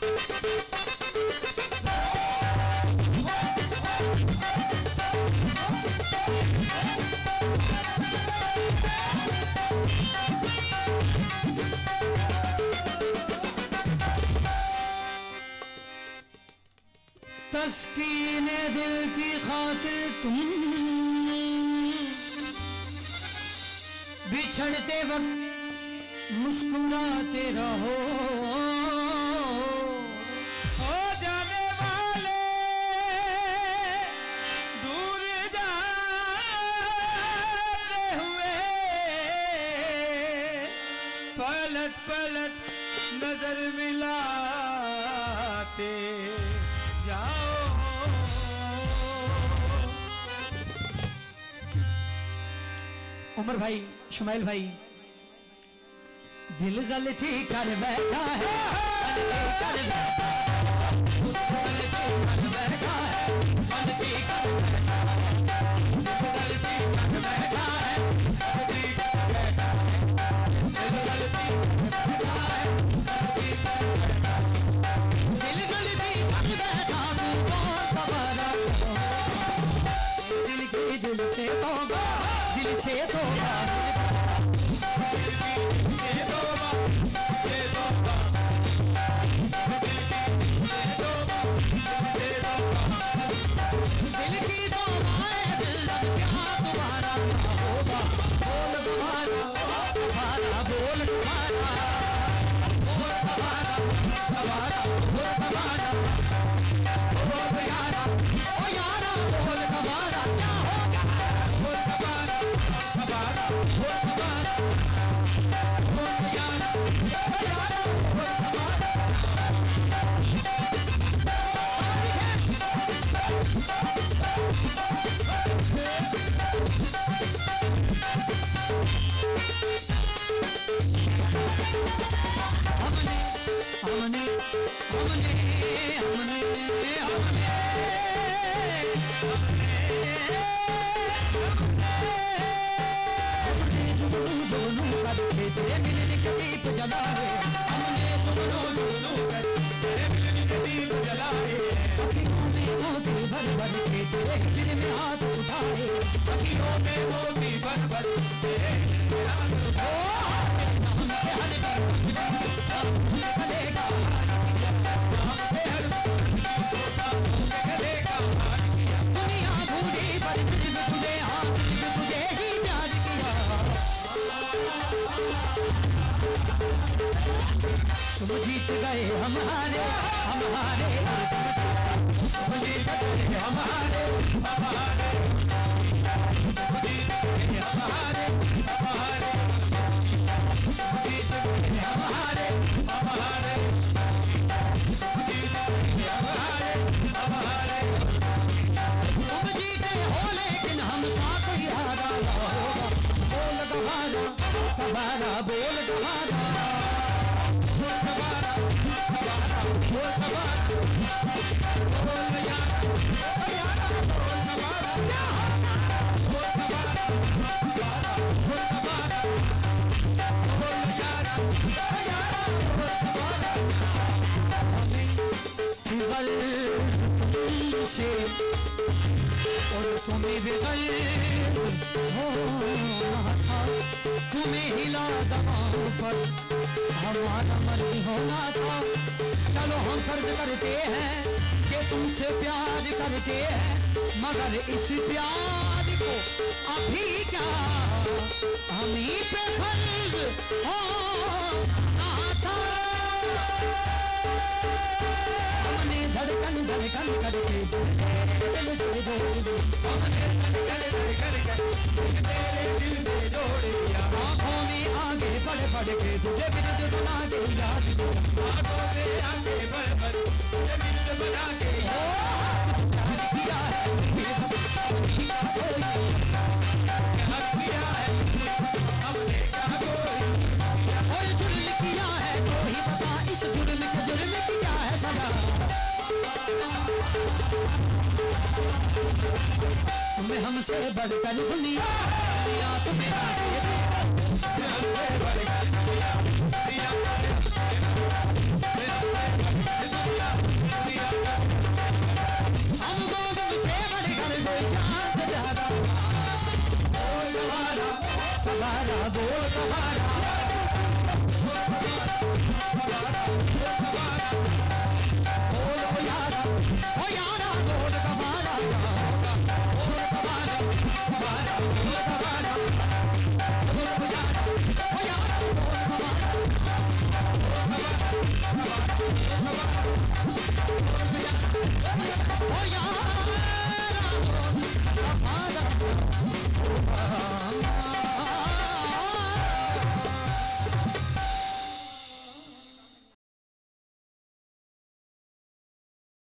तस्कीने दिल की खातिर तुम बिछड़ते वक्त मुस्कुराते रहो। हो जाने वाले दूर जाते हुए पलट पलट नजर मिलाते जाओ। उमर भाई, शुमाइल भाई, दिल गलती कर बैठा है, गलती कर बैठा है, गलती कर बैठा है, गलती कर बैठा है, गलती कर बैठा है, गलती कर बैठा है, दिल गलती कर बैठा तू कौन दोबारा दिल की दिल से तौबा, दिल से तौबा, जीत गए हमारे हमारे जीत गए हमारे हमारे जीत गए हमारे हमारे जीत गए हमारे हमारे जीत गए हमारे हमारे तुम जीते हो लेकिन हम साथ ही हारा होगा। बोल गवारा गवारा बोल गवारा से और तुम्हें भी होना था, तुम्हें हिला दबाओ पर हमारा मर्जी होना था। चलो हम फर्ज करते हैं कि तुमसे प्यार करते हैं, मगर इस प्यार को अभी क्या हम ही पे फर्ज होना था। हमने धड़कन धड़कन करके दिल से जोड़ दी, हमने धड़कन धड़कन करके तेरे दिल से जोड़ दिया। आँखों में आगे बढ़ बढ़ के तुझे विरुद्ध बना के याद दो, आँखों में आगे बढ़ बढ़ तुझे विरुद्ध बना के प्यार किया है हमने कहा कोई और जुर्म किया है तो ही बता इस जुर्म के जुर्म की क्या है सजा। तुम्हें हमसे बढ़कर दुनिया तुम्हें हमसे बढ़कर दुनिया यारा बोल कमारा ओ यारा बोल कमारा Oh yeah!